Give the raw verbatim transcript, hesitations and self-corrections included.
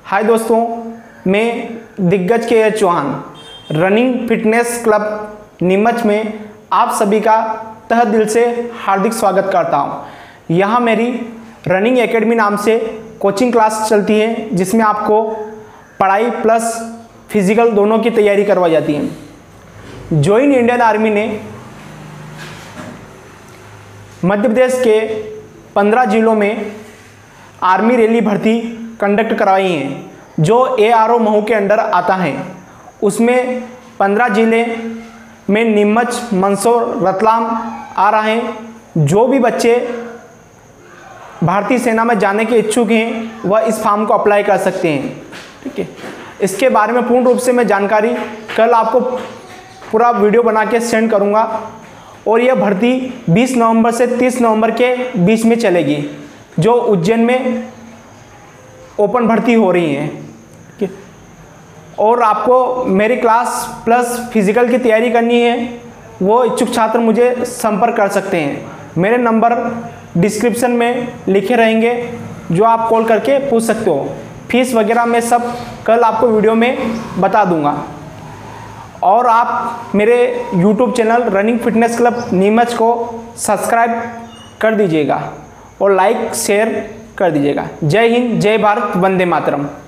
हाय दोस्तों, मैं Diggaj K H Chauhan running fitness club Neemuch में आप सभी का तह दिल से हार्दिक स्वागत करता हूं। यहाँ मेरी रनिंग एकेडमी नाम से कोचिंग क्लास चलती है, जिसमें आपको पढ़ाई प्लस फिजिकल दोनों की तैयारी करवाई जाती है। ज्वाइन इंडियन आर्मी ने मध्य प्रदेश के पंद्रह जिलों में आर्मी रैली भर्ती कंडक्ट करवाई हैं, जो ए आर ओ महू के अंडर आता है। उसमें पंद्रह जिले में नीमच, मंदसौर, रतलाम आ रहे हैं। जो भी बच्चे भारतीय सेना में जाने के इच्छुक हैं वह इस फॉर्म को अप्लाई कर सकते हैं। ठीक है, इसके बारे में पूर्ण रूप से मैं जानकारी कल आपको पूरा वीडियो बना के सेंड करूंगा। और यह भर्ती बीस नवंबर से तीस नवंबर के बीच में चलेगी, जो उज्जैन में ओपन भर्ती हो रही है। ठीक है, और आपको मेरी क्लास प्लस फिजिकल की तैयारी करनी है, वो इच्छुक छात्र मुझे संपर्क कर सकते हैं। मेरे नंबर डिस्क्रिप्शन में लिखे रहेंगे, जो आप कॉल करके पूछ सकते हो। फीस वगैरह मैं सब कल आपको वीडियो में बता दूंगा। और आप मेरे YouTube channel running fitness club Neemuch को सब्सक्राइब कर दीजिएगा और लाइक शेयर कर दीजिएगा। जय हिंद, जय भारत, वंदे मातरम।